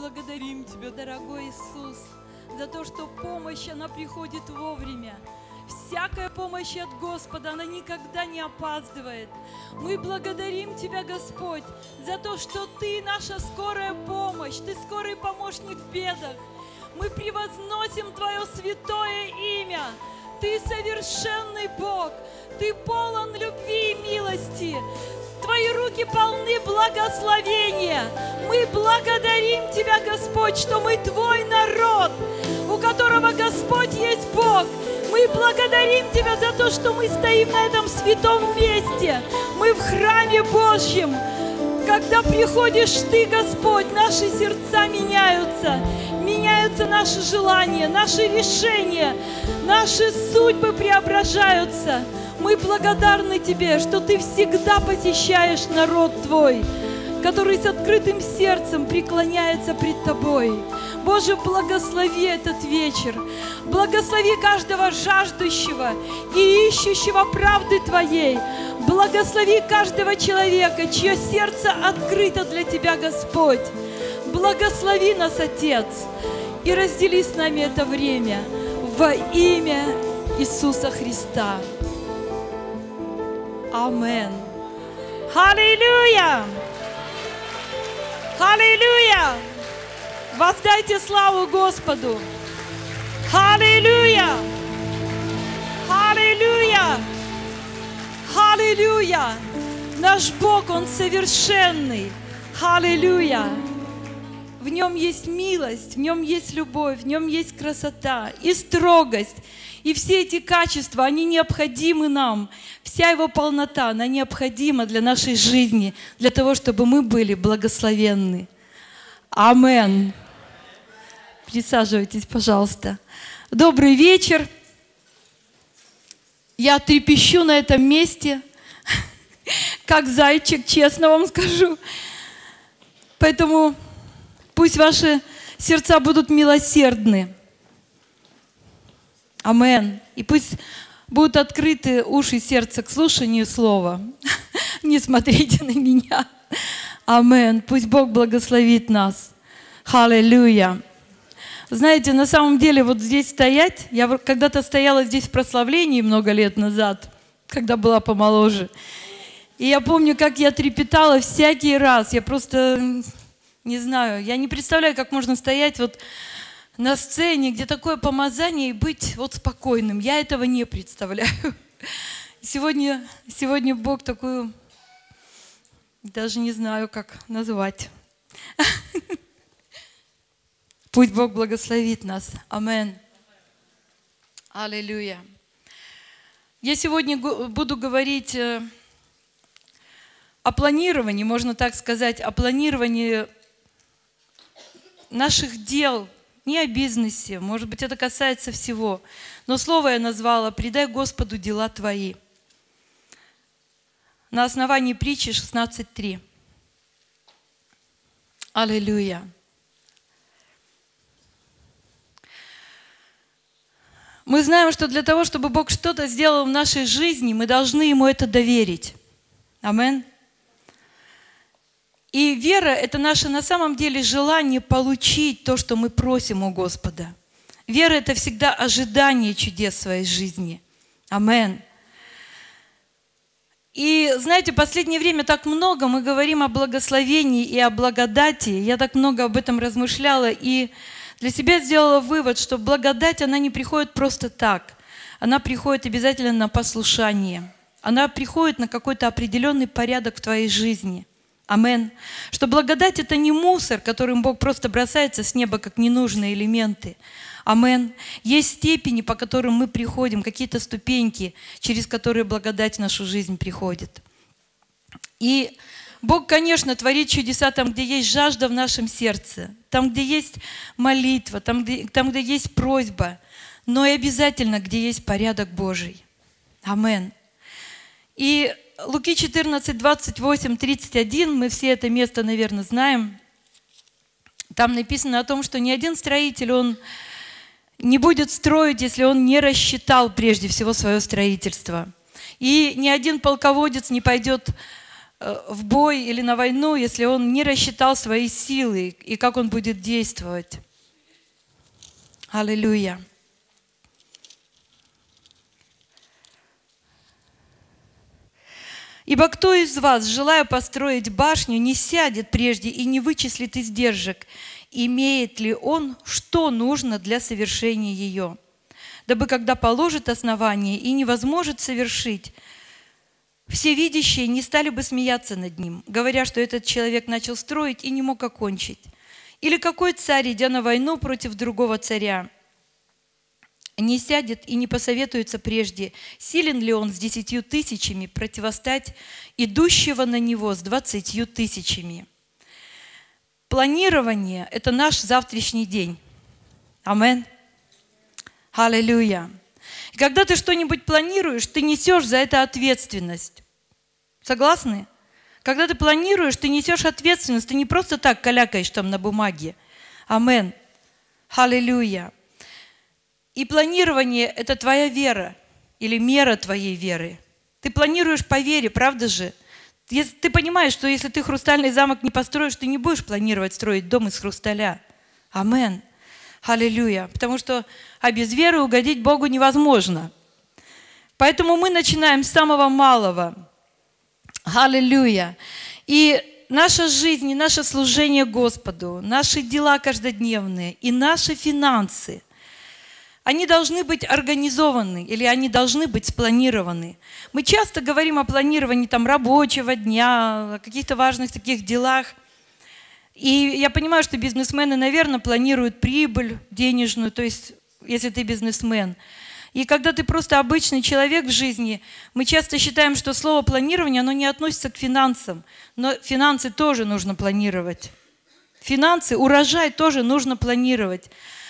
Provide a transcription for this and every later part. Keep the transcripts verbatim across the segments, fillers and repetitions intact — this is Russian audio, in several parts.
благодарим Тебя, дорогой Иисус, за то, что помощь, она приходит вовремя. Всякая помощь от Господа, она никогда не опаздывает. Мы благодарим Тебя, Господь, за то, что Ты наша скорая помощь, Ты скорый помощник в бедах. Мы превозносим Твое святое имя. Ты совершенный Бог, Ты полон любви и милости. Твои руки полны благословения. Мы благодарим Тебя, Господь, что мы Твой народ, у которого, Господь, есть Бог. Мы благодарим Тебя за то, что мы стоим на этом святом месте. Мы в храме Божьем. Когда приходишь Ты, Господь, наши сердца меняются. Меняются наши желания, наши решения, наши судьбы преображаются. Мы благодарны Тебе, что Ты всегда посещаешь народ Твой, который с открытым сердцем преклоняется пред Тобой. Боже, благослови этот вечер. Благослови каждого жаждущего и ищущего правды Твоей. Благослови каждого человека, чье сердце открыто для Тебя, Господь. Благослови нас, Отец, и раздели с нами это время во имя Иисуса Христа. Амин. Аллилуйя! Аллилуйя! Воздайте славу Господу! Аллилуйя! Аллилуйя! Аллилуйя! Наш Бог, Он совершенный! Аллилуйя! В Нем есть милость, в Нем есть любовь, в Нем есть красота и строгость. И все эти качества, они необходимы нам. Вся Его полнота, она необходима для нашей жизни, для того, чтобы мы были благословенны. Амин. Присаживайтесь, пожалуйста. Добрый вечер. Я трепещу на этом месте, как зайчик, честно вам скажу. Поэтому пусть ваши сердца будут милосердны. Амин. И пусть будут открыты уши и сердце к слушанию слова. Не смотрите на меня. Амин. Пусть Бог благословит нас. Аллилуйя. Знаете, на самом деле вот здесь стоять, я когда-то стояла здесь в прославлении много лет назад, когда была помоложе. И я помню, как я трепетала всякий раз. Я просто не знаю, я не представляю, как можно стоять вот на сцене, где такое помазание, и быть вот спокойным. Я этого не представляю. Сегодня, сегодня Бог такую, даже не знаю, как назвать. Пусть Бог благословит нас. Амин. Аллилуйя. Я сегодня буду говорить о планировании, можно так сказать, о планировании наших дел, не о бизнесе, может быть, это касается всего. Но слово я назвала «Предай Господу дела твои». На основании притчи шестнадцать три. Аллилуйя. Мы знаем, что для того, чтобы Бог что-то сделал в нашей жизни, мы должны Ему это доверить. Амин. И вера – это наше на самом деле желание получить то, что мы просим у Господа. Вера – это всегда ожидание чудес в своей жизни. Амин. И знаете, в последнее время так много мы говорим о благословении и о благодати. Я так много об этом размышляла и для себя сделала вывод, что благодать, она не приходит просто так. Она приходит обязательно на послушание. Она приходит на какой-то определенный порядок в твоей жизни. Амин. Что благодать – это не мусор, которым Бог просто бросается с неба, как ненужные элементы. Амин. Есть степени, по которым мы приходим, какие-то ступеньки, через которые благодать в нашу жизнь приходит. И Бог, конечно, творит чудеса там, где есть жажда в нашем сердце, там, где есть молитва, там, где, там, где есть просьба, но и обязательно, где есть порядок Божий. Амин. И Луки четырнадцать, двадцать восемь, тридцать один, мы все это место, наверное, знаем. Там написано о том, что ни один строитель, он не будет строить, если он не рассчитал прежде всего свое строительство. И ни один полководец не пойдет в бой или на войну, если он не рассчитал свои силы и как он будет действовать. Аллилуйя. Ибо кто из вас, желая построить башню, не сядет прежде и не вычислит издержек, имеет ли он, что нужно для совершения ее? Дабы, когда положит основание и не возможет совершить, всевидящие не стали бы смеяться над ним, говоря, что этот человек начал строить и не мог окончить. Или какой царь, идя на войну против другого царя, не сядет и не посоветуется прежде, силен ли он с десятью тысячами противостать идущего на него с двадцатью тысячами. Планирование – это наш завтрашний день. Амин. Аллилуйя. И когда ты что-нибудь планируешь, ты несешь за это ответственность. Согласны? Когда ты планируешь, ты несешь ответственность. Ты не просто так калякаешь там на бумаге. Амин. Аллилуйя. И планирование – это твоя вера или мера твоей веры. Ты планируешь по вере, правда же? Ты понимаешь, что если ты хрустальный замок не построишь, ты не будешь планировать строить дом из хрусталя. Амин. Аллилуйя. Потому что а без веры угодить Богу невозможно. Поэтому мы начинаем с самого малого. Аллилуйя. И наша жизнь, и наше служение Господу, наши дела каждодневные и наши финансы, они должны быть организованы или они должны быть спланированы. Мы часто говорим о планировании там, рабочего дня, о каких-то важных таких делах. И я понимаю, что бизнесмены, наверное, планируют прибыль денежную, то есть если ты бизнесмен. И когда ты просто обычный человек в жизни, мы часто считаем, что слово планирование, оно не относится к финансам. Но финансы тоже нужно планировать. Финансы, урожай тоже нужно планировать.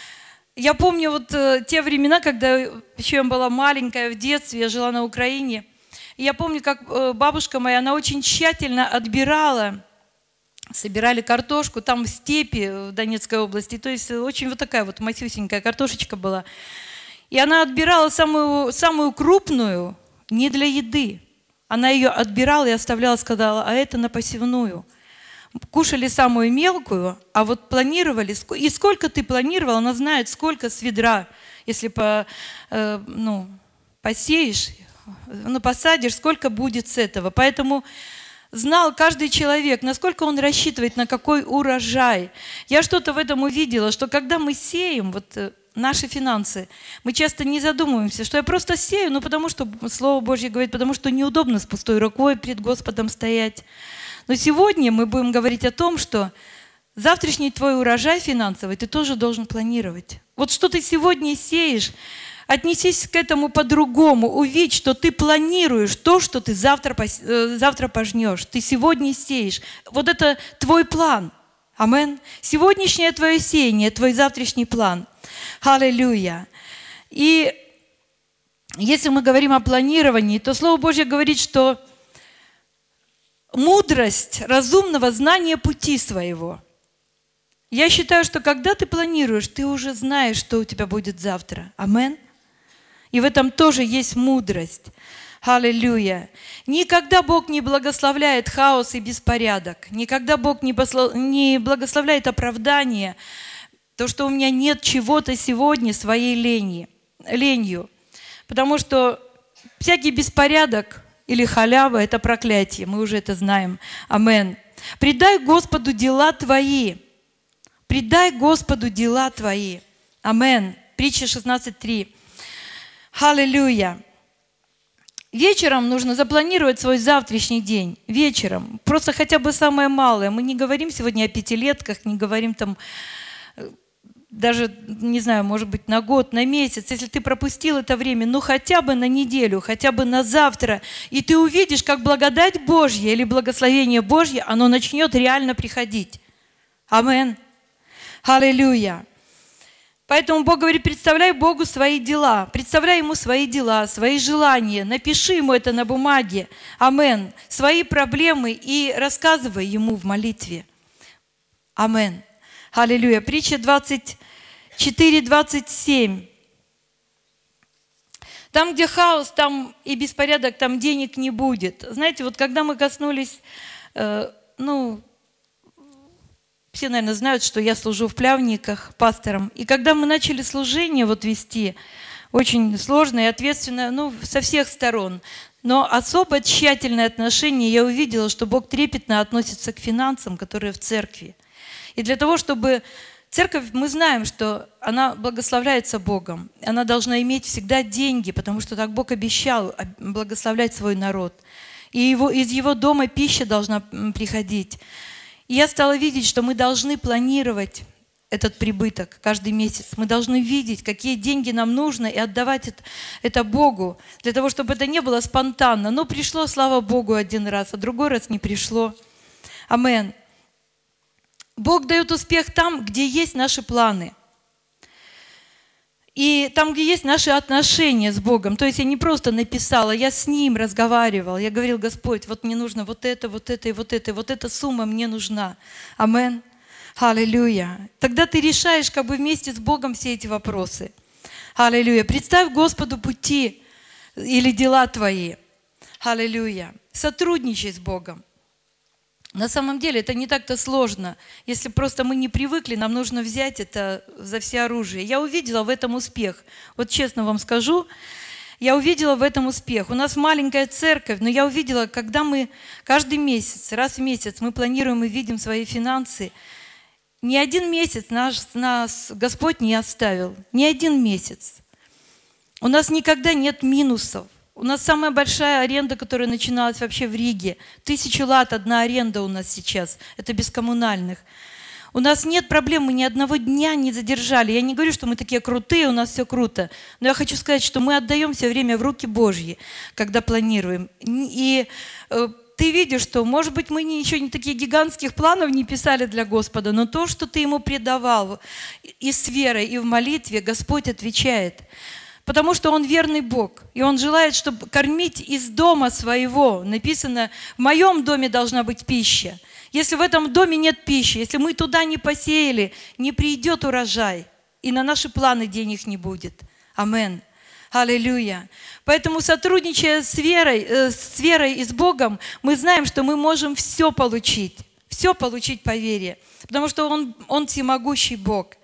Я помню вот э, те времена, когда еще я была маленькая, в детстве, я жила на Украине. И я помню, как э, бабушка моя, она очень тщательно отбирала, собирали картошку там в степи в Донецкой области. То есть очень вот такая вот масюсенькая картошечка была. И она отбирала самую, самую крупную не для еды. Она ее отбирала и оставляла, сказала, а это на посевную. Кушали самую мелкую, а вот планировали, и сколько ты планировал, она знает, сколько с ведра, если по, э, ну, посеешь, ну, посадишь, сколько будет с этого. Поэтому знал каждый человек, насколько он рассчитывает, на какой урожай. Я что-то в этом увидела, что когда мы сеем, вот наши финансы, мы часто не задумываемся, что я просто сею, ну, потому что Слово Божье говорит, потому что неудобно с пустой рукой пред Господом стоять. Но сегодня мы будем говорить о том, что завтрашний твой урожай финансовый ты тоже должен планировать. Вот что ты сегодня сеешь, отнесись к этому по-другому, увидь, что ты планируешь то, что ты завтра, завтра пожнешь. Ты сегодня сеешь. Вот это твой план. Амин. Сегодняшнее твое сеяние, твой завтрашний план. Аллилуйя. И если мы говорим о планировании, то Слово Божье говорит, что мудрость разумного знания пути своего. Я считаю, что когда ты планируешь, ты уже знаешь, что у тебя будет завтра. Амин. И в этом тоже есть мудрость. Аллилуйя. Никогда Бог не благословляет хаос и беспорядок. Никогда Бог не благословляет оправдание, то, что у меня нет чего-то сегодня своей лени, ленью. Потому что всякий беспорядок или халява – это проклятие. Мы уже это знаем. Амин. Предай Господу дела твои. Предай Господу дела твои. Амин. Притча шестнадцать три. Аллилуйя. Вечером нужно запланировать свой завтрашний день. Вечером. Просто хотя бы самое малое. Мы не говорим сегодня о пятилетках, не говорим там даже, не знаю, может быть, на год, на месяц. Если ты пропустил это время, ну хотя бы на неделю, хотя бы на завтра. И ты увидишь, как благодать Божья или благословение Божье, оно начнет реально приходить. Амин. Аллилуйя. Поэтому Бог говорит, представляй Богу свои дела, представляй Ему свои дела, свои желания, напиши Ему это на бумаге, амин, свои проблемы и рассказывай Ему в молитве. Амин. Аллилуйя. Притча двадцать четыре двадцать семь. Там, где хаос, там и беспорядок, там денег не будет. Знаете, вот когда мы коснулись, э, ну, все, наверное, знают, что я служу в Плявниках пастором. И когда мы начали служение вот вести, очень сложное и ответственное, ну, со всех сторон, но особо тщательное отношение, я увидела, что Бог трепетно относится к финансам, которые в церкви. И для того, чтобы церковь, мы знаем, что она благословляется Богом. Она должна иметь всегда деньги, потому что так Бог обещал благословлять свой народ. И его, из его дома пища должна приходить. И я стала видеть, что мы должны планировать этот прибыток каждый месяц. Мы должны видеть, какие деньги нам нужно, и отдавать это, это Богу, для того, чтобы это не было спонтанно. Ну, пришло, слава Богу, один раз, а другой раз не пришло. Амен. Бог дает успех там, где есть наши планы. И там, где есть наши отношения с Богом. То есть я не просто написала, я с Ним разговаривала. Я говорила: Господь, вот мне нужно вот это, вот это и вот это, и вот эта сумма мне нужна. Амен. Аллилуйя. Тогда ты решаешь как бы вместе с Богом все эти вопросы. Аллилуйя. Представь Господу пути или дела твои. Аллилуйя. Сотрудничай с Богом. На самом деле это не так-то сложно. Если просто мы не привыкли, нам нужно взять это за все оружие. Я увидела в этом успех. Вот честно вам скажу, я увидела в этом успех. У нас маленькая церковь, но я увидела, когда мы каждый месяц, раз в месяц мы планируем и видим свои финансы, ни один месяц наш, нас Господь не оставил. Ни один месяц. У нас никогда нет минусов. У нас самая большая аренда, которая начиналась вообще в Риге. Тысячу лат одна аренда у нас сейчас. Это без коммунальных. У нас нет проблем, мы ни одного дня не задержали. Я не говорю, что мы такие крутые, у нас все круто. Но я хочу сказать, что мы отдаем все время в руки Божьи, когда планируем. И э, ты видишь, что, может быть, мы не, еще не таких гигантских планов не писали для Господа, но то, что ты Ему предавал и с верой, и в молитве, Господь отвечает. Потому что Он верный Бог, и Он желает, чтобы кормить из дома своего. Написано: в моем доме должна быть пища. Если в этом доме нет пищи, если мы туда не посеяли, не придет урожай, и на наши планы денег не будет. Амен. Аллилуйя. Поэтому, сотрудничая с верой, э, с верой и с Богом, мы знаем, что мы можем все получить. Все получить по вере. Потому что Он, Он всемогущий Бог.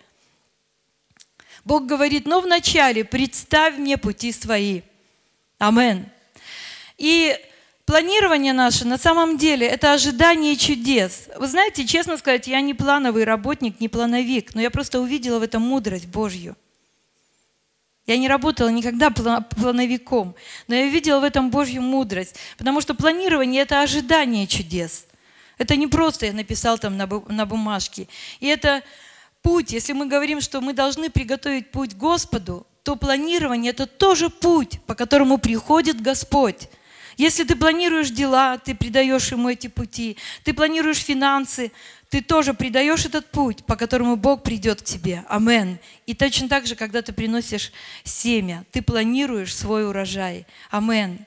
Бог говорит: но вначале представь мне пути свои. Амен. И планирование наше на самом деле это ожидание чудес. Вы знаете, честно сказать, я не плановый работник, не плановик, но я просто увидела в этом мудрость Божью. Я не работала никогда плановиком, но я видела в этом Божью мудрость, потому что планирование это ожидание чудес. Это не просто я написал там на бумажке. И это путь, если мы говорим, что мы должны приготовить путь Господу, то планирование – это тоже путь, по которому приходит Господь. Если ты планируешь дела, ты придаешь Ему эти пути. Ты планируешь финансы, ты тоже придаешь этот путь, по которому Бог придет к тебе. Амен. И точно так же, когда ты приносишь семя, ты планируешь свой урожай. Амен.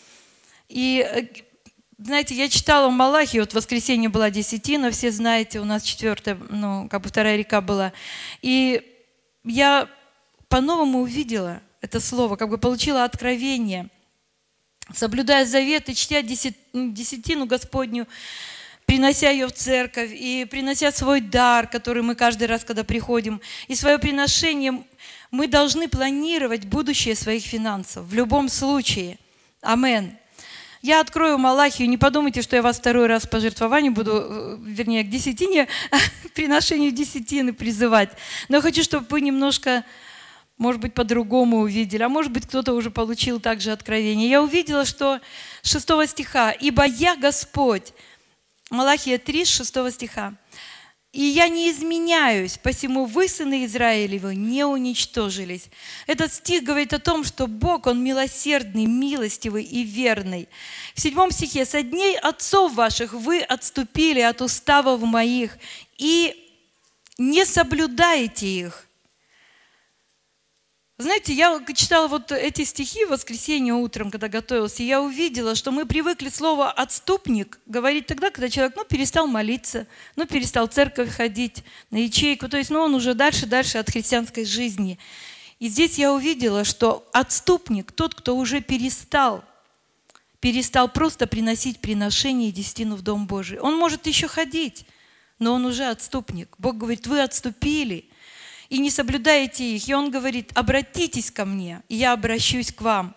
И знаете, я читала в Малахии, вот в воскресенье была десятина, все знаете, у нас четвертая, ну, как бы вторая река была. И я по-новому увидела это слово, как бы получила откровение. Соблюдая завет и чтя десятину Господню, принося ее в церковь и принося свой дар, который мы каждый раз, когда приходим, и свое приношение, мы должны планировать будущее своих финансов в любом случае. Амен. Я открою Малахию, не подумайте, что я вас второй раз по жертвованию буду, вернее, к десятине, к приношению десятины призывать. Но я хочу, чтобы вы немножко, может быть, по-другому увидели, а может быть, кто-то уже получил также откровение. Я увидела, что с шестого стиха: «Ибо я Господь». Малахия три, с шестого стиха. «И я не изменяюсь, посему вы, сыны Израилевы, не уничтожились». Этот стих говорит о том, что Бог, Он милосердный, милостивый и верный. В седьмом стихе: «Со дней отцов ваших вы отступили от уставов моих и не соблюдаете их». Знаете, я читала вот эти стихи в воскресенье утром, когда готовилась, и я увидела, что мы привыкли слово «отступник» говорить тогда, когда человек, ну, перестал молиться, ну, перестал в церковь ходить, на ячейку, то есть, ну, он уже дальше-дальше от христианской жизни. И здесь я увидела, что отступник, тот, кто уже перестал, перестал просто приносить приношение и десятину в Дом Божий. Он может еще ходить, но он уже отступник. Бог говорит, вы отступили и не соблюдаете их. И Он говорит, обратитесь ко мне, и я обращусь к вам.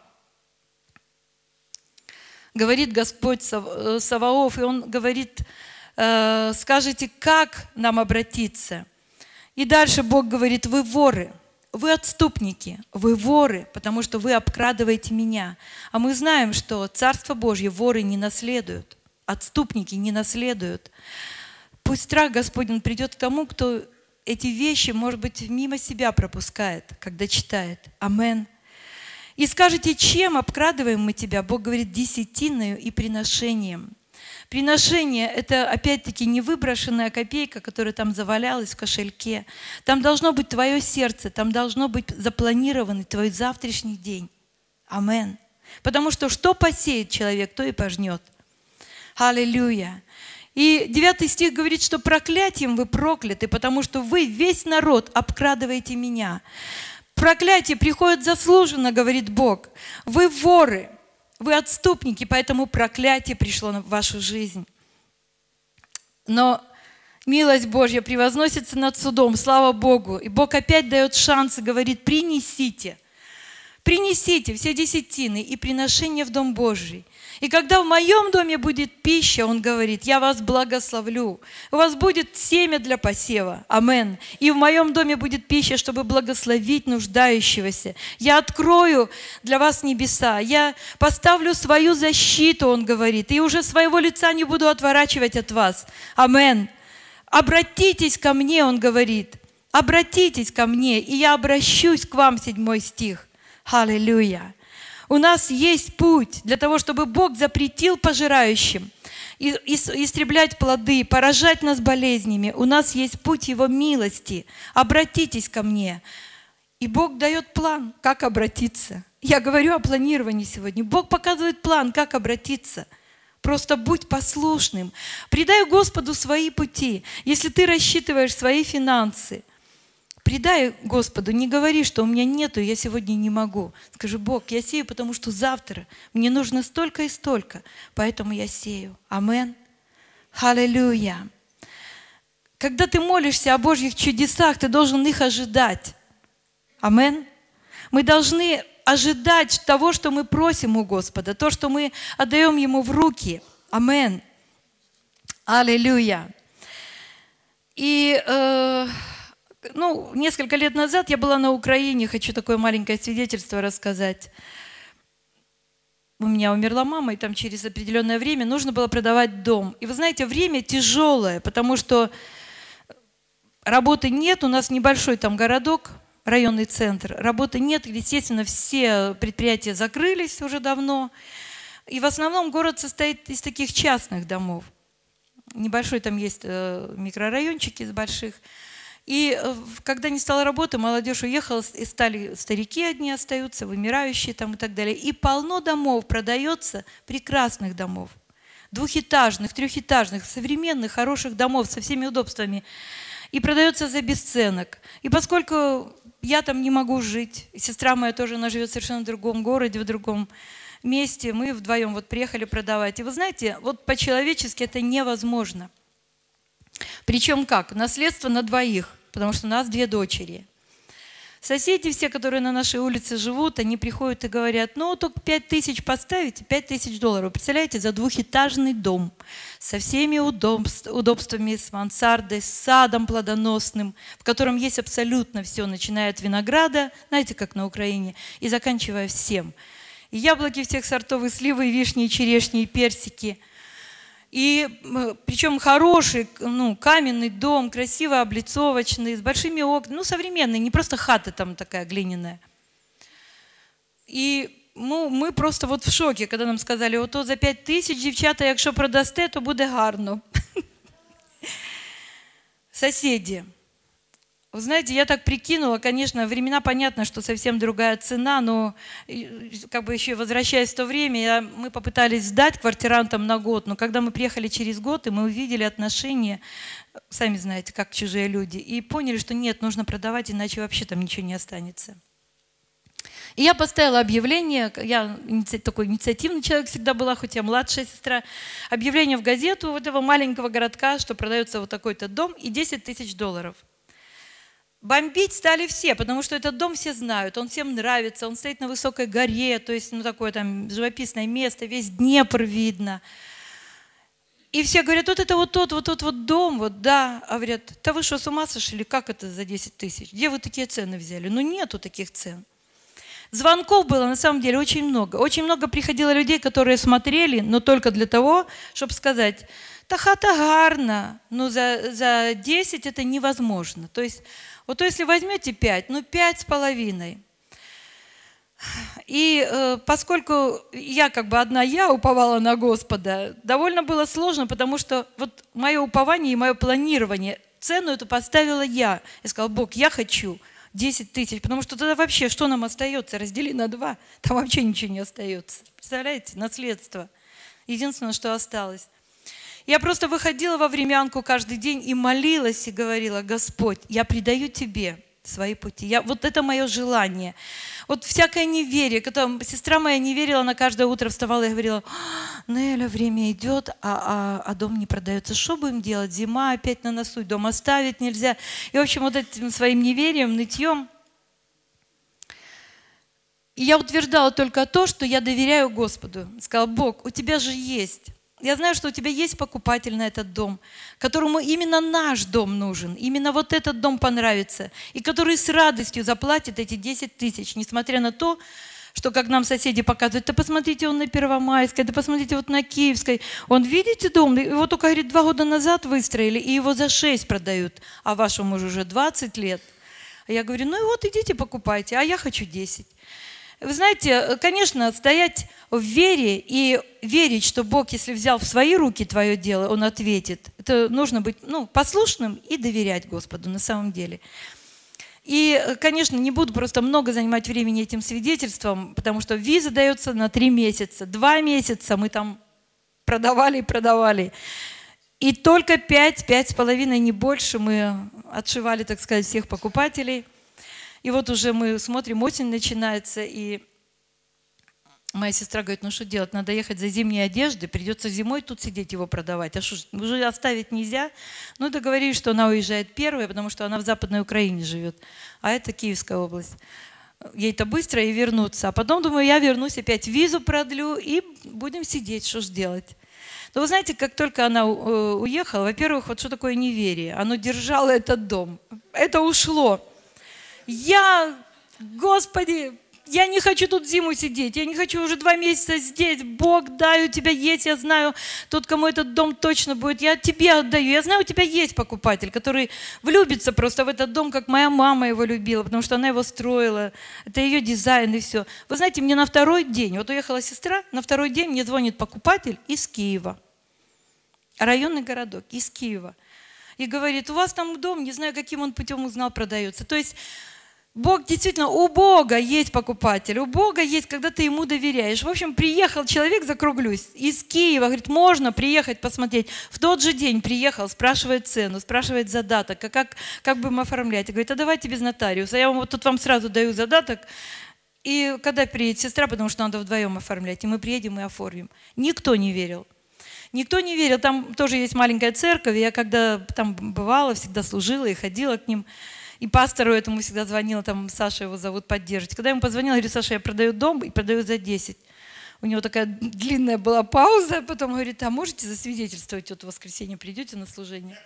Говорит Господь Саваоф, и Он говорит, скажите, как нам обратиться? И дальше Бог говорит, вы воры. Вы отступники, вы воры, потому что вы обкрадываете меня. А мы знаем, что Царство Божье воры не наследуют, отступники не наследуют. Пусть страх Господень придет к тому, кто эти вещи, может быть, мимо себя пропускает, когда читает. Амен. И скажете, чем обкрадываем мы тебя? Бог говорит, десятиною и приношением. Приношение – это, опять-таки, не выброшенная копейка, которая там завалялась в кошельке. Там должно быть твое сердце, там должно быть запланированный твой завтрашний день. Амен. Потому что что посеет человек, то и пожнет. Аллилуйя. И девятый стих говорит, что проклятием вы прокляты, потому что вы, весь народ, обкрадываете меня. Проклятие приходит заслуженно, говорит Бог. Вы воры. Вы отступники, поэтому проклятие пришло в вашу жизнь. Но милость Божья превозносится над судом, слава Богу. И Бог опять дает шанс и говорит, принесите, принесите все десятины и приношения в Дом Божий. И когда в моем доме будет пища, Он говорит, я вас благословлю. У вас будет семя для посева. Амен. И в моем доме будет пища, чтобы благословить нуждающегося. Я открою для вас небеса. Я поставлю свою защиту, Он говорит. И уже своего лица не буду отворачивать от вас. Амен. Обратитесь ко мне, Он говорит. Обратитесь ко мне, и я обращусь к вам, седьмой стих. Аллилуйя. У нас есть путь для того, чтобы Бог запретил пожирающим истреблять плоды, поражать нас болезнями. У нас есть путь Его милости. Обратитесь ко мне. И Бог дает план, как обратиться. Я говорю о планировании сегодня. Бог показывает план, как обратиться. Просто будь послушным. Предай Господу свои пути. Если ты рассчитываешь свои финансы, предай Господу, не говори, что у меня нету, я сегодня не могу. Скажи, Бог, я сею, потому что завтра мне нужно столько и столько, поэтому я сею. Амен. Аллилуйя. Когда ты молишься о Божьих чудесах, ты должен их ожидать. Амен. Мы должны ожидать того, что мы просим у Господа, то, что мы отдаем Ему в руки. Амен. Аллилуйя. И... Э, Ну, несколько лет назад я была на Украине, хочу такое маленькое свидетельство рассказать. У меня умерла мама, и там через определенное время нужно было продавать дом. И вы знаете, время тяжелое, потому что работы нет, у нас небольшой там городок, районный центр, работы нет, естественно, все предприятия закрылись уже давно. И в основном город состоит из таких частных домов. Небольшой там есть микрорайончики из больших. И когда не стало работы, молодежь уехала, и стали старики одни остаются, вымирающие там и так далее. И полно домов продается, прекрасных домов, двухэтажных, трехэтажных, современных, хороших домов со всеми удобствами. И продается за бесценок. И поскольку я там не могу жить, сестра моя тоже, она живет совершенно в другом городе, в другом месте, мы вдвоем вот приехали продавать. И вы знаете, вот по-человечески это невозможно. Причем как? Наследство на двоих, потому что у нас две дочери. Соседи все, которые на нашей улице живут, они приходят и говорят, ну, только пять тысяч поставите, пять тысяч долларов. Представляете, за двухэтажный дом со всеми удобств, удобствами, с мансардой, с садом плодоносным, в котором есть абсолютно все, начиная от винограда, знаете, как на Украине, и заканчивая всем. И яблоки всех сортов, и сливы, и вишни, и черешни, и персики. И причем хороший, ну, каменный дом, красиво облицовочный, с большими окнами, ну, современный, не просто хата там такая глиняная. И ну, мы просто вот в шоке, когда нам сказали, ото за п'ять тисяч, дівчата, якщо продасте, то буде гарно. Соседи. Вы знаете, я так прикинула, конечно, времена понятно, что совсем другая цена, но как бы еще возвращаясь в то время, я, мы попытались сдать квартирантам на год, но когда мы приехали через год, и мы увидели отношения, сами знаете, как чужие люди, и поняли, что нет, нужно продавать, иначе вообще там ничего не останется. И я поставила объявление, я такой инициативный человек всегда была, хоть я младшая сестра, объявление в газету вот этого маленького городка, что продается вот такой-то дом и десять тысяч долларов. Бомбить стали все, потому что этот дом все знают, он всем нравится, он стоит на высокой горе, то есть ну, такое там живописное место, весь Днепр видно. И все говорят, вот это вот тот, вот тот вот дом, вот да. А говорят, да вы что, с ума сошли, как это за десять тысяч? Где вы такие цены взяли? Ну нету таких цен. Звонков было на самом деле очень много. Очень много приходило людей, которые смотрели, но только для того, чтобы сказать, та хата гарна, но за, за десять это невозможно. То есть, вот если возьмете пять, ну пять с половиной. И э, поскольку я как бы одна я уповала на Господа, довольно было сложно, потому что вот мое упование и мое планирование, цену эту поставила я. Я сказала, Бог, я хочу десять тысяч, потому что тогда вообще что нам остается? Раздели на два, там вообще ничего не остается. Представляете, наследство. Единственное, что осталось. Я просто выходила во времянку каждый день и молилась и говорила, Господь, я предаю Тебе свои пути. Я, вот это мое желание. Вот всякое неверие, которое, сестра моя не верила, она каждое утро вставала и говорила, Неля, время идет, а, а, а дом не продается. Что будем делать? Зима опять на носу, дом оставить нельзя. И, в общем, вот этим своим неверием, нытьем. И я утверждала только то, что я доверяю Господу. Сказала, Бог, у Тебя же есть. Я знаю, что у Тебя есть покупатель на этот дом, которому именно наш дом нужен, именно вот этот дом понравится, и который с радостью заплатит эти десять тысяч, несмотря на то, что, как нам соседи показывают, да посмотрите, он на Первомайской, да посмотрите, вот на Киевской. Он, видите дом? Его только, говорит, два года назад выстроили, и его за шесть продают, а вашему мужу уже двадцать лет. А я говорю, ну и вот идите покупайте, а я хочу десять. Вы знаете, конечно, стоять в вере и верить, что Бог, если взял в свои руки твое дело, Он ответит. Это нужно быть ну, послушным и доверять Господу на самом деле. И, конечно, не буду просто много занимать времени этим свидетельством, потому что виза дается на три месяца. Два месяца мы там продавали и продавали. И только пять, пять с половиной, не больше, мы отшивали, так сказать, всех покупателей. И вот уже мы смотрим, осень начинается, и моя сестра говорит, ну что делать, надо ехать за зимней одеждой, придется зимой тут сидеть его продавать. А что, уже оставить нельзя? Ну, договорились, что она уезжает первая, потому что она в Западной Украине живет, а это Киевская область. Ей-то быстро и вернуться. А потом, думаю, я вернусь, опять визу продлю, и будем сидеть, что ж делать. Но вы знаете, как только она уехала, во-первых, вот что такое неверие? Оно держало этот дом. Это ушло. Я, Господи, я не хочу тут зиму сидеть, я не хочу уже два месяца здесь. Бог, дай, у Тебя есть, я знаю, тот, кому этот дом точно будет, я Тебе отдаю. Я знаю, у Тебя есть покупатель, который влюбится просто в этот дом, как моя мама его любила, потому что она его строила. Это ее дизайн и все. Вы знаете, мне на второй день, вот уехала сестра, на второй день мне звонит покупатель из Киева. Районный городок, из Киева. И говорит, у вас там дом, не знаю, каким он путем узнал, продается. То есть Бог действительно, у Бога есть покупатель, у Бога есть, когда ты Ему доверяешь. В общем, приехал человек, закруглюсь, из Киева, говорит, можно приехать посмотреть. В тот же день приехал, спрашивает цену, спрашивает задаток, а как, как будем оформлять. И говорит, а давайте без нотариуса, я вам вот тут вам сразу даю задаток. И когда приедет сестра, потому что надо вдвоем оформлять, и мы приедем и оформим. Никто не верил. Никто не верил, там тоже есть маленькая церковь, я когда там бывала, всегда служила и ходила к ним. И пастору этому всегда звонила, там Саша его зовут, поддерживать. Когда я ему позвонила, говорю, Саша, я продаю дом и продаю за десять. У него такая длинная была пауза, потом говорит, а можете засвидетельствовать, вот в воскресенье придете на служение?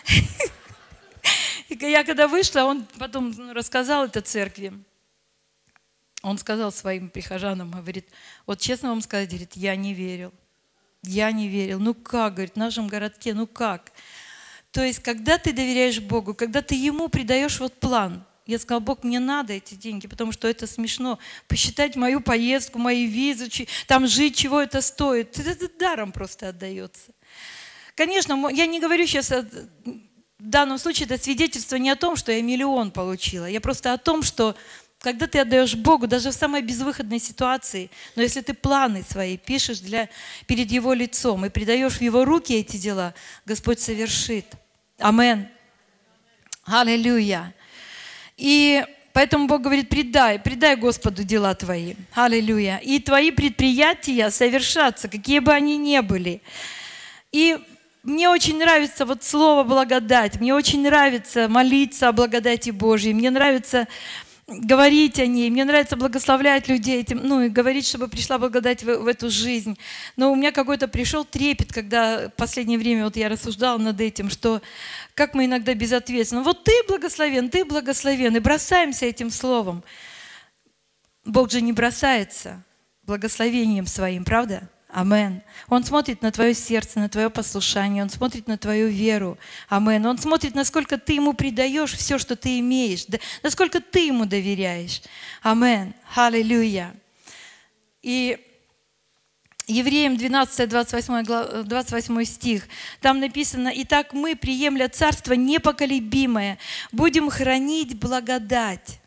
И я когда вышла, он потом рассказал это церкви. Он сказал своим прихожанам, говорит, вот честно вам сказать, говорит, я не верил. Я не верил. Ну как, говорит, в нашем городке, ну как? То есть, когда ты доверяешь Богу, когда ты Ему придаешь вот план. Я сказала, Бог, мне надо эти деньги, потому что это смешно. Посчитать мою поездку, мои визы, там жить, чего это стоит. Это даром просто отдается. Конечно, я не говорю сейчас, в данном случае это свидетельство не о том, что я миллион получила. Я просто о том, что когда ты отдаешь Богу, даже в самой безвыходной ситуации, но если ты планы свои пишешь для, перед Его лицом и передаешь в Его руки эти дела, Господь совершит. Амен. Аллилуйя. И Поэтому Бог говорит, предай, предай Господу дела твои. Аллилуйя. И твои предприятия совершатся, какие бы они ни были. И мне очень нравится вот слово «благодать». Мне очень нравится молиться о благодати Божьей. Мне нравится говорить о ней. Мне нравится благословлять людей этим, ну и говорить, чтобы пришла благодать в, в эту жизнь. Но у меня какой-то пришел трепет, когда в последнее время вот я рассуждала над этим, что как мы иногда безответственны. Вот ты благословен, ты благословен. И бросаемся этим словом. Бог же не бросается благословением своим, правда? Амен. Он смотрит на твое сердце, на твое послушание, Он смотрит на твою веру. Амен. Он смотрит, насколько ты Ему предаешь все, что ты имеешь, насколько ты Ему доверяешь. Амен. Аллилуйя. И Евреям двенадцать, двадцать восемь стих, там написано: «Итак мы, приемля царство непоколебимое, будем хранить благодать,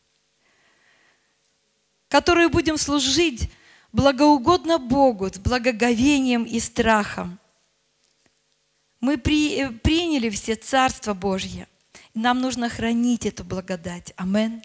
которую будем служить благоугодно Богу с благоговением и страхом». Мы при, приняли все Царство Божье. Нам нужно хранить эту благодать. Амен.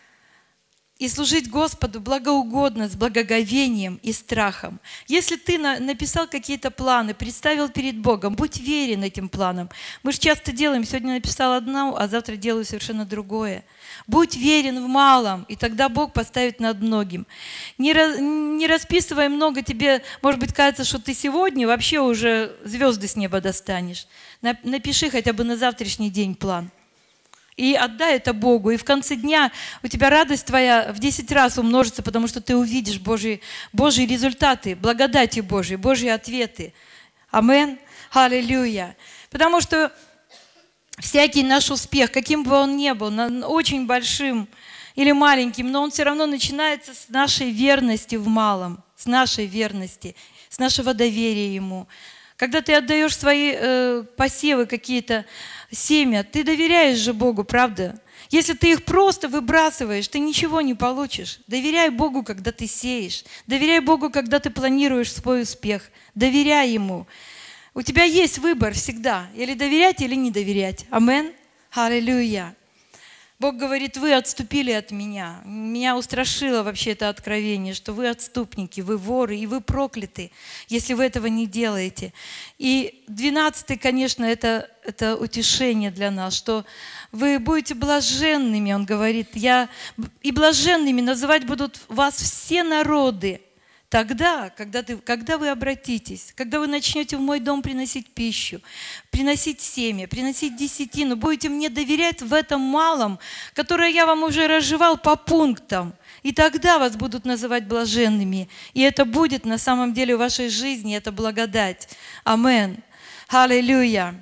И служить Господу благоугодно, с благоговением и страхом. Если ты на, написал какие-то планы, представил перед Богом, будь верен этим планам. Мы же часто делаем, сегодня написал одно, а завтра делаю совершенно другое. Будь верен в малом, и тогда Бог поставит над многим. Не, не расписывай много, тебе, может быть, кажется, что ты сегодня вообще уже звезды с неба достанешь. Напиши хотя бы на завтрашний день план. И отдай это Богу. И в конце дня у тебя радость твоя в десять раз умножится, потому что ты увидишь Божьи, Божьи результаты, благодати Божьей, Божьи ответы. Амен. Аллилуйя. Потому что всякий наш успех, каким бы он ни был, очень большим или маленьким, но он все равно начинается с нашей верности в малом, с нашей верности, с нашего доверия Ему. Когда ты отдаешь свои э, посевы какие-то, семя, ты доверяешь же Богу, правда? Если ты их просто выбрасываешь, ты ничего не получишь. Доверяй Богу, когда ты сеешь. Доверяй Богу, когда ты планируешь свой успех. Доверяй Ему. У тебя есть выбор всегда. Или доверять, или не доверять. Амен. Аллилуйя. Бог говорит: вы отступили от меня. Меня устрашило вообще это откровение, что вы отступники, вы воры, и вы прокляты, если вы этого не делаете. И двенадцатый, конечно, это, это утешение для нас, что вы будете блаженными, он говорит, я, и блаженными называть будут вас все народы. Тогда, когда, ты, когда вы обратитесь, когда вы начнете в мой дом приносить пищу, приносить семя, приносить десятину, будете мне доверять в этом малом, которое я вам уже разжевал по пунктам, и тогда вас будут называть блаженными. И это будет на самом деле в вашей жизни, это благодать. Амен. Аллилуйя.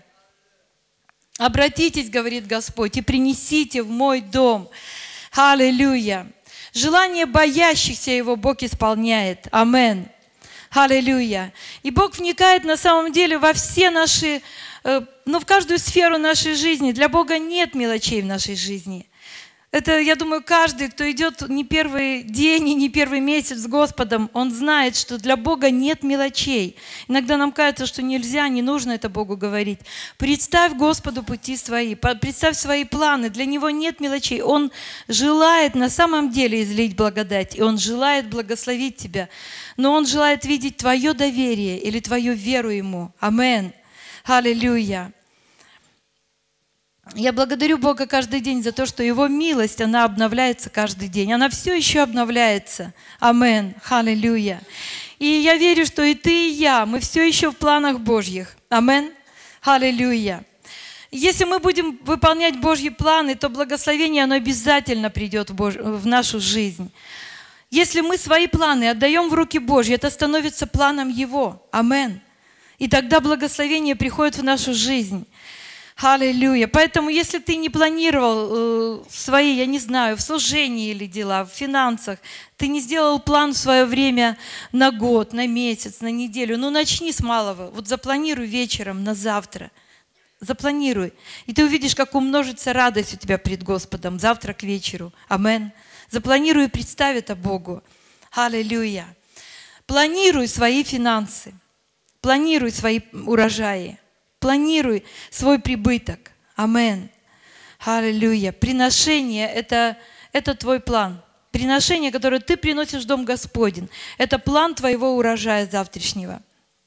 Обратитесь, говорит Господь, и принесите в мой дом. Аллилуйя. Желание боящихся Его Бог исполняет. Амен. Аллилуйя. И Бог вникает на самом деле во все наши, э, ну, в каждую сферу нашей жизни. Для Бога нет мелочей в нашей жизни. Это, я думаю, каждый, кто идет не первый день и не первый месяц с Господом, он знает, что для Бога нет мелочей. Иногда нам кажется, что нельзя, не нужно это Богу говорить. Представь Господу пути свои, представь свои планы. Для Него нет мелочей. Он желает на самом деле излить благодать, и Он желает благословить тебя. Но Он желает видеть твое доверие или твою веру Ему. Амен. Аллилуйя. Я благодарю Бога каждый день за то, что Его милость, она обновляется каждый день. Она все еще обновляется. Амен. Аллилуйя. И я верю, что и ты, и я, мы все еще в планах Божьих. Амен. Аллилуйя. Если мы будем выполнять Божьи планы, то благословение, оно обязательно придет в, Бож... в нашу жизнь. Если мы свои планы отдаем в руки Божьи, это становится планом Его. Амен. И тогда благословение приходит в нашу жизнь. Аллилуйя. Поэтому, если ты не планировал э, свои, я не знаю, в служении или дела, в финансах, ты не сделал план в свое время на год, на месяц, на неделю, ну начни с малого. Вот запланируй вечером на завтра. Запланируй. И ты увидишь, как умножится радость у тебя пред Господом завтра к вечеру. Амен. Запланируй и представь это Богу. Аллилуйя. Планируй свои финансы. Планируй свои урожаи. Планируй свой прибыток. Амен. Аллилуйя. Приношение – это, это твой план. Приношение, которое ты приносишь в Дом Господень, это план твоего урожая завтрашнего.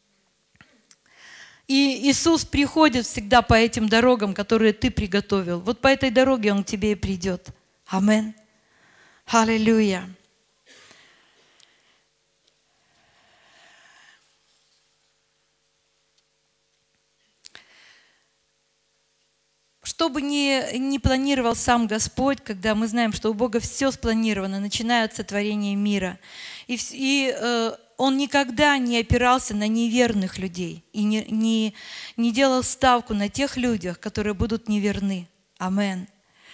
И Иисус приходит всегда по этим дорогам, которые ты приготовил. Вот по этой дороге Он к тебе и придет. Амин. Аллилуйя. Что бы ни, ни планировал сам Господь, когда мы знаем, что у Бога все спланировано, начиная от сотворения мира, и, и э, Он никогда не опирался на неверных людей и не, не, не делал ставку на тех людях, которые будут неверны. Амен.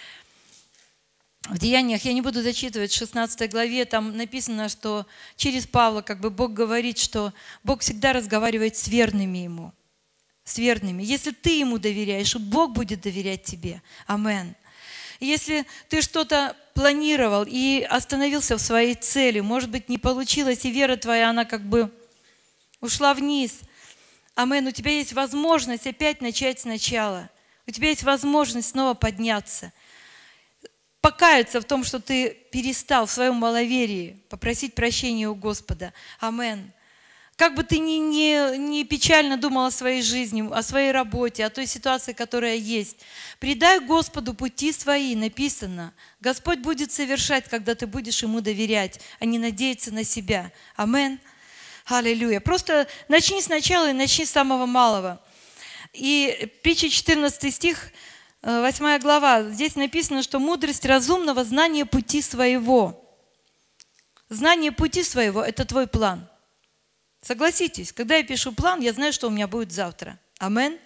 В Деяниях, я не буду зачитывать, в шестнадцатой главе там написано, что через Павла как бы Бог говорит, что Бог всегда разговаривает с верными Ему. С верными. Если ты Ему доверяешь, Бог будет доверять тебе. Амен. Если ты что-то планировал и остановился в своей цели, может быть, не получилось, и вера твоя, она как бы ушла вниз. Амен. У тебя есть возможность опять начать сначала. У тебя есть возможность снова подняться. Покаяться в том, что ты перестал в своем маловерии, попросить прощения у Господа. Амен. Как бы ты ни, ни, ни печально думал о своей жизни, о своей работе, о той ситуации, которая есть, предай Господу пути свои, написано. Господь будет совершать, когда ты будешь Ему доверять, а не надеяться на себя. Амен. Аллилуйя. Просто начни сначала и начни с самого малого. И притча четырнадцатый стих, восьмая глава, здесь написано, что мудрость разумного — знание пути своего. Знание пути своего — это твой план. Согласитесь, когда я пишу план, я знаю, что у меня будет завтра. Амен.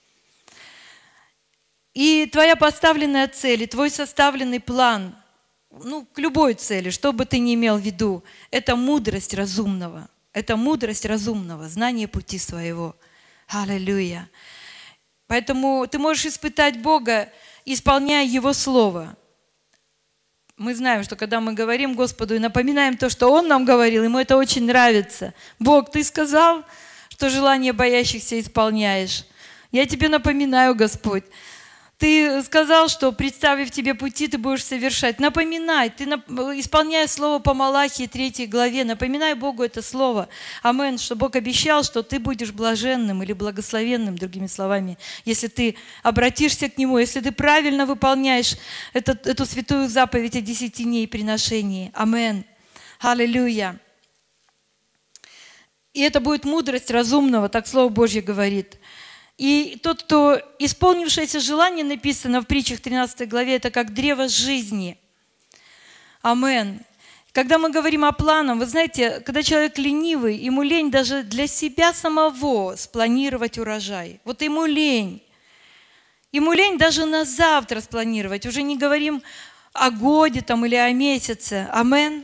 И твоя поставленная цель, и твой составленный план, ну, к любой цели, что бы ты ни имел в виду, это мудрость разумного. Это мудрость разумного, знание пути своего. Аллилуйя. Поэтому ты можешь испытать Бога, исполняя Его Слово. Мы знаем, что когда мы говорим Господу и напоминаем то, что Он нам говорил, Ему это очень нравится. Бог, Ты сказал, что желания боящихся исполняешь. Я Тебе напоминаю, Господь. Ты сказал, что, представив Тебе пути, Ты будешь совершать. Напоминай, Ты исполняя слово по Малахии третьей главе, напоминай Богу это слово. Амен, что Бог обещал, что Ты будешь блаженным или благословенным, другими словами, если Ты обратишься к Нему, если Ты правильно выполняешь этот, эту святую заповедь о десятине и приношении. Амен. Аллилуйя. И это будет мудрость разумного, так Слово Божье говорит. И тот, кто исполнившееся желание, написано в притчах тринадцатой главе, это как древо жизни. Амен. Когда мы говорим о планах, вы знаете, когда человек ленивый, ему лень даже для себя самого спланировать урожай. Вот ему лень. Ему лень даже на завтра спланировать. Уже не говорим о годе там, или о месяце. Амен.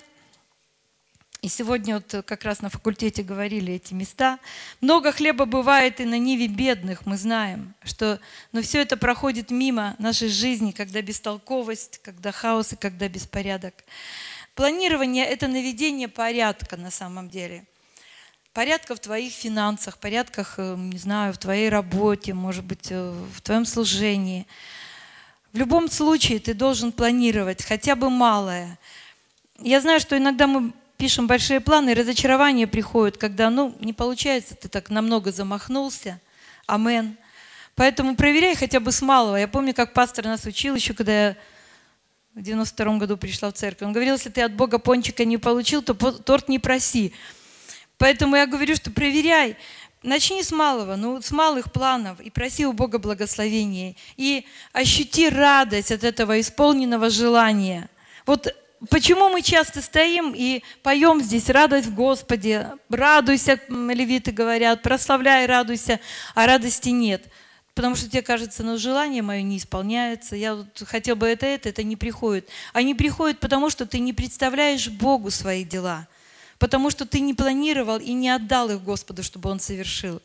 И сегодня вот как раз на факультете говорили эти места. Много хлеба бывает и на ниве бедных, мы знаем, что, но все это проходит мимо нашей жизни, когда бестолковость, когда хаос и когда беспорядок. Планирование – это наведение порядка на самом деле. Порядка в твоих финансах, порядках, не знаю, в твоей работе, может быть, в твоем служении. В любом случае ты должен планировать хотя бы малое. Я знаю, что иногда мы пишем большие планы, и разочарование приходит, когда, ну, не получается, ты так намного замахнулся. Амен. Поэтому проверяй хотя бы с малого. Я помню, как пастор нас учил еще, когда я в девяносто втором году пришла в церковь. Он говорил, если ты от Бога пончика не получил, то торт не проси. Поэтому я говорю, что проверяй. Начни с малого, ну, с малых планов, и проси у Бога благословения. И ощути радость от этого исполненного желания. Вот почему мы часто стоим и поем здесь «Радость в Господе», «Радуйся», левиты говорят, «Прославляй, радуйся», а радости нет. Потому что тебе кажется, ну, желание мое не исполняется, я вот хотел бы это, это, это не приходит. Они приходят потому, что ты не представляешь Богу свои дела, потому что ты не планировал и не отдал их Господу, чтобы Он совершил.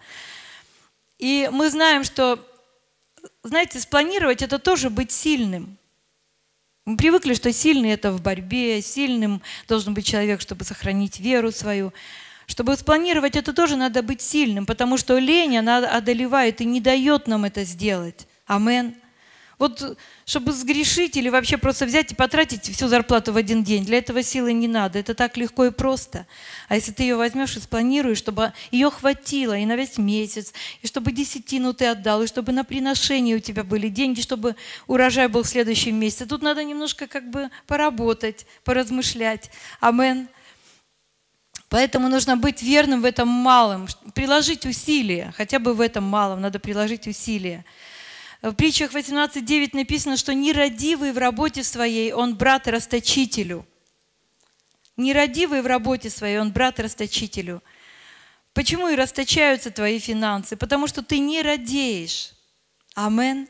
И мы знаем, что, знаете, спланировать – это тоже быть сильным. Мы привыкли, что сильный – это в борьбе, сильным должен быть человек, чтобы сохранить веру свою. Чтобы спланировать, это тоже надо быть сильным, потому что лень, она одолевает и не дает нам это сделать. Амен. Вот чтобы сгрешить или вообще просто взять и потратить всю зарплату в один день, для этого силы не надо. Это так легко и просто. А если ты ее возьмешь и спланируешь, чтобы ее хватило и на весь месяц, и чтобы десятину ты отдал, и чтобы на приношение у тебя были деньги, чтобы урожай был в следующем месяце. Тут надо немножко как бы поработать, поразмышлять. Амен. Поэтому нужно быть верным в этом малом, приложить усилия, хотя бы в этом малом надо приложить усилия. В притчах восемнадцать девять написано, что нерадивый в работе своей, он брат расточителю. Нерадивый в работе своей, он брат расточителю. Почему и расточаются твои финансы? Потому что ты не радеешь. Амен.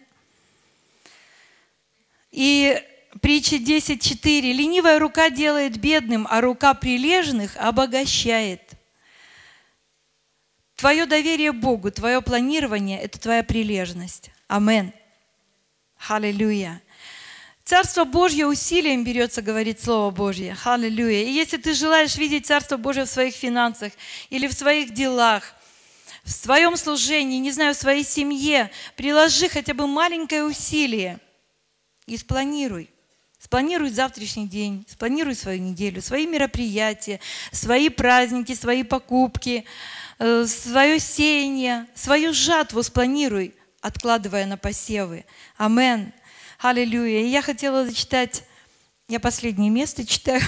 И притча десять четыре. Ленивая рука делает бедным, а рука прилежных обогащает. Твое доверие Богу, твое планирование – это твоя прилежность. Амен. Аллилуйя. Царство Божье усилием берется, говорит Слово Божье. Аллилуйя. И если ты желаешь видеть Царство Божье в своих финансах или в своих делах, в своем служении, не знаю, в своей семье, приложи хотя бы маленькое усилие и спланируй. Спланируй завтрашний день, спланируй свою неделю, свои мероприятия, свои праздники, свои покупки, свое сеяние, свою жатву спланируй, откладывая на посевы. Амен. Аллилуйя. И я хотела зачитать, я последнее место читаю,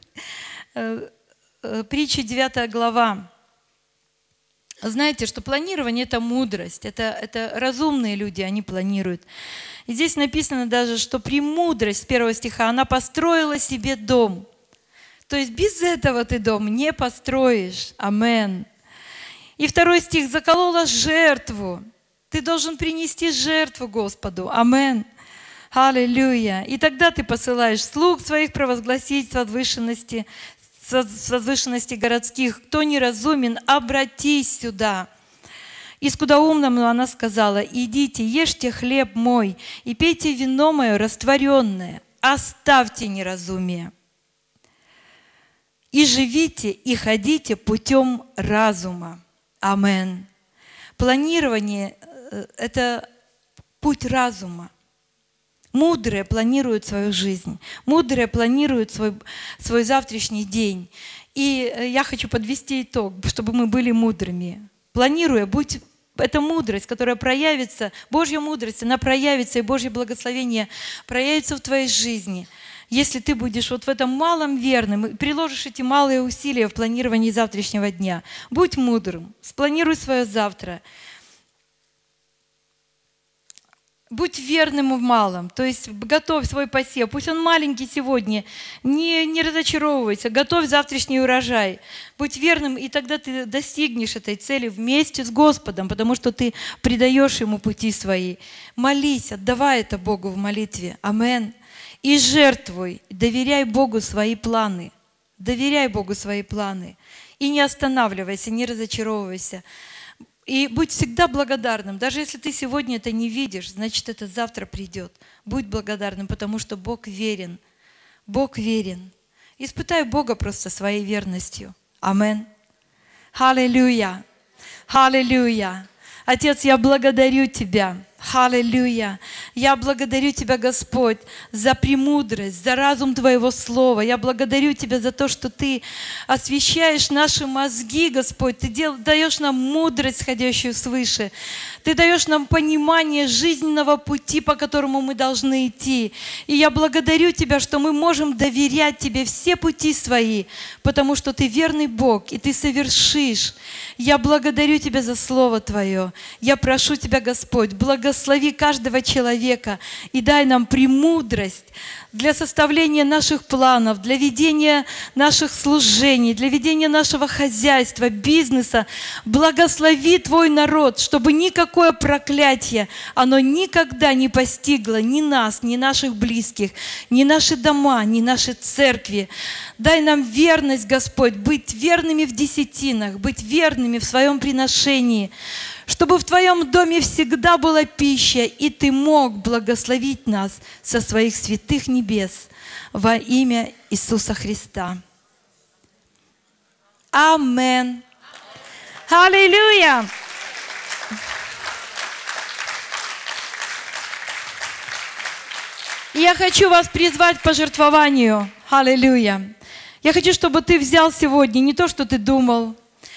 притча девятая глава. Знаете, что планирование – это мудрость, это, это разумные люди, они планируют. И здесь написано даже, что премудрость с первого стиха, она построила себе дом. То есть без этого ты дом не построишь. Амен. И второй стих, заколола жертву. Ты должен принести жертву Господу. Амен. Аллилуйя. И тогда ты посылаешь слуг своих провозгласить с возвышенности, с возвышенности городских. Кто неразумен, обратись сюда. И скудоумному она сказала: идите, ешьте хлеб мой и пейте вино мое растворенное. Оставьте неразумие. И живите, и ходите путем разума. Амен. Планирование – это путь разума. Мудрые планируют свою жизнь. Мудрые планируют свой, свой завтрашний день. И я хочу подвести итог, чтобы мы были мудрыми. Планируя, будь это мудрость, которая проявится, Божья мудрость, она проявится, и Божье благословение проявится в твоей жизни. Если ты будешь вот в этом малом верным, и приложишь эти малые усилия в планировании завтрашнего дня. Будь мудрым, спланируй свое завтра. Будь верным в малом, то есть готовь свой посев. Пусть он маленький сегодня, не, не разочаровывайся, готовь завтрашний урожай. Будь верным, и тогда ты достигнешь этой цели вместе с Господом, потому что ты предаешь Ему пути свои. Молись, отдавай это Богу в молитве. Амен. И жертвуй, доверяй Богу свои планы. Доверяй Богу свои планы. И не останавливайся, не разочаровывайся. И будь всегда благодарным. Даже если ты сегодня это не видишь, значит, это завтра придет. Будь благодарным, потому что Бог верен. Бог верен. Испытай Бога просто своей верностью. Амен. Аллилуйя. Аллилуйя. Отец, я благодарю Тебя. Аллилуйя. Я благодарю Тебя, Господь, за премудрость, за разум Твоего Слова. Я благодарю Тебя за то, что Ты освещаешь наши мозги, Господь. Ты дел, даешь нам мудрость, сходящую свыше. Ты даешь нам понимание жизненного пути, по которому мы должны идти. И я благодарю Тебя, что мы можем доверять Тебе все пути свои, потому что Ты верный Бог, и Ты совершишь. Я благодарю Тебя за Слово Твое. Я прошу Тебя, Господь, благослови каждого человека и дай нам премудрость для составления наших планов, для ведения наших служений, для ведения нашего хозяйства, бизнеса. Благослови Твой народ, чтобы никакое проклятие, оно никогда не постигло ни нас, ни наших близких, ни наши дома, ни наши церкви. Дай нам верность, Господь, быть верными в десятинах, быть верными в своем приношении, чтобы в Твоем доме всегда была пища, и Ты мог благословить нас со своих святых небес во имя Иисуса Христа. Амен. Аллилуйя. И я хочу вас призвать к пожертвованию. Аллилуйя. Я хочу, чтобы ты взял сегодня не то, что ты думал,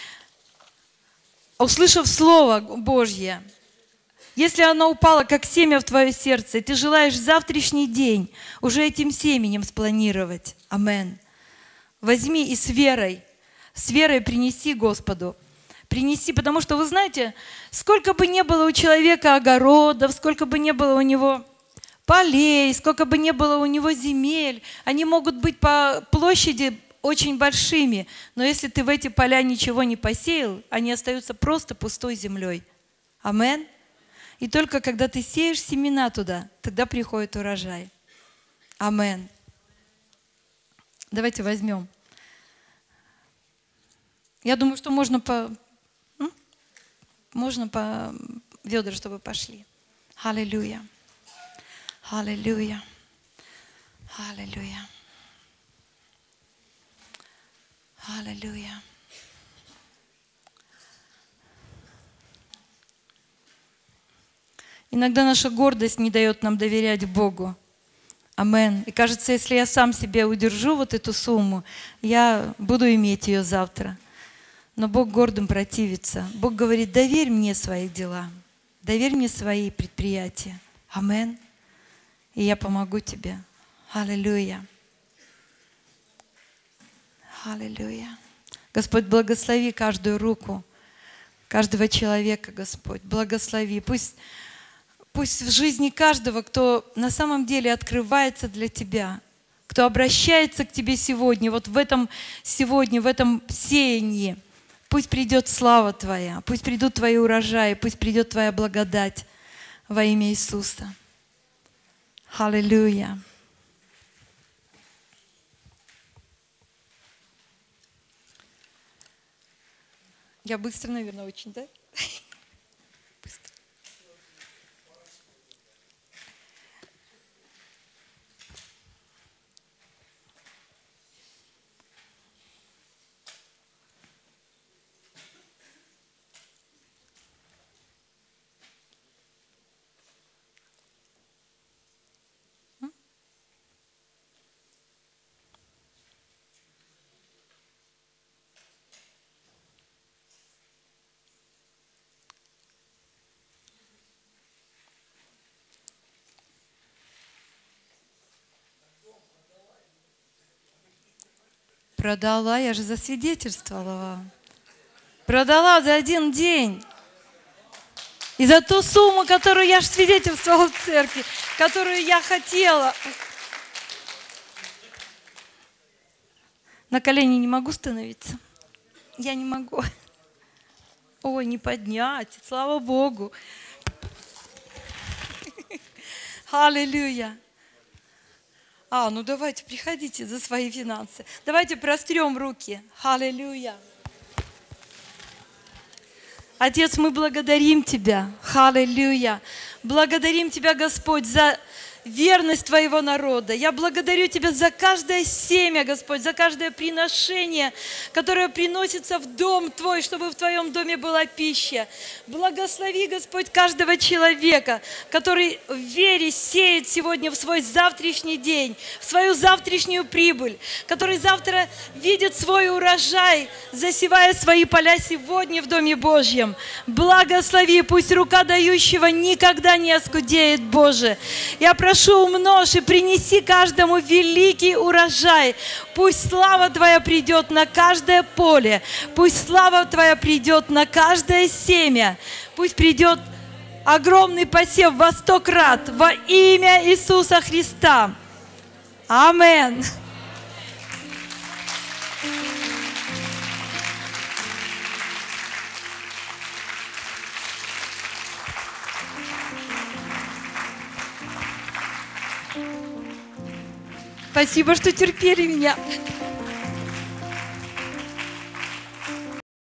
а услышав Слово Божье, если оно упало как семя в твое сердце, и ты желаешь завтрашний день уже этим семенем спланировать. Амен. Возьми и с верой, с верой принеси Господу. Принеси, потому что, вы знаете, сколько бы ни было у человека огородов, сколько бы ни было у него полей, сколько бы ни было у него земель, они могут быть по площади очень большими, но если ты в эти поля ничего не посеял, они остаются просто пустой землей. Амен. И только когда ты сеешь семена туда, тогда приходит урожай. Амен. Давайте возьмем. Я думаю, что можно по, можно по ведра, чтобы пошли. Аллилуйя. Аллилуйя. Аллилуйя. Аллилуйя. Иногда наша гордость не дает нам доверять Богу. Амен. И кажется, если я сам себе удержу вот эту сумму, я буду иметь ее завтра. Но Бог гордым противится. Бог говорит: доверь мне свои дела, доверь мне свои предприятия. Амен. И я помогу тебе. Аллилуйя. Аллилуйя. Господь, благослови каждую руку, каждого человека, Господь. Благослови. Пусть, пусть в жизни каждого, кто на самом деле открывается для Тебя, кто обращается к Тебе сегодня, вот в этом сегодня, в этом сеянии, пусть придет слава Твоя, пусть придут Твои урожаи, пусть придет Твоя благодать во имя Иисуса. Аллилуйя. Я быстро, наверное, очень, да? Быстро. Продала, я же засвидетельствовала вам. Продала за один день. И за ту сумму, которую я же свидетельствовала в церкви, которую я хотела. На колени не могу становиться. Я не могу. Ой, не поднять. Слава Богу. Аллилуйя. А, ну давайте, приходите за свои финансы. Давайте прострем руки. Аллилуйя. Отец, мы благодарим Тебя. Аллилуйя. Благодарим Тебя, Господь, за верность Твоего народа. Я благодарю Тебя за каждое семя, Господь, за каждое приношение, которое приносится в дом Твой, чтобы в Твоем доме была пища. Благослови, Господь, каждого человека, который в вере сеет сегодня в свой завтрашний день, в свою завтрашнюю прибыль, который завтра видит свой урожай, засевая свои поля сегодня в Доме Божьем. Благослови, пусть рука дающего никогда не оскудеет, Боже. Я прошу, умножь и принеси каждому великий урожай. Пусть слава Твоя придет на каждое поле. Пусть слава Твоя придет на каждое семя. Пусть придет огромный посев во сто крат во имя Иисуса Христа. Аминь. Спасибо, что терпели меня.